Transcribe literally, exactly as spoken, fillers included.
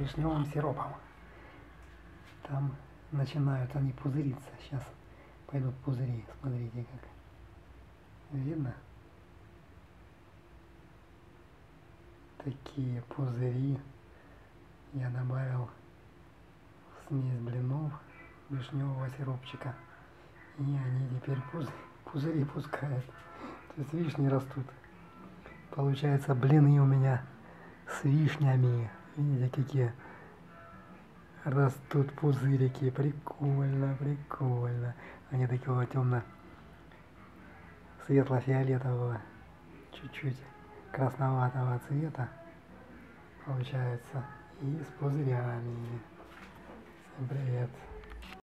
вишневым сиропом. Там начинают они пузыриться. Сейчас пойдут пузыри. Смотрите как. Видно? Такие пузыри я добавил в смесь блинов вишневого сиропчика. И они теперь пузыри, пузыри пускают. То есть вишни растут. Получается, блины у меня с вишнями. Видите, какие растут пузырики. Прикольно, прикольно. Они такого темно светло-фиолетового, чуть-чуть красноватого цвета получается. И с пузырями. Всем привет.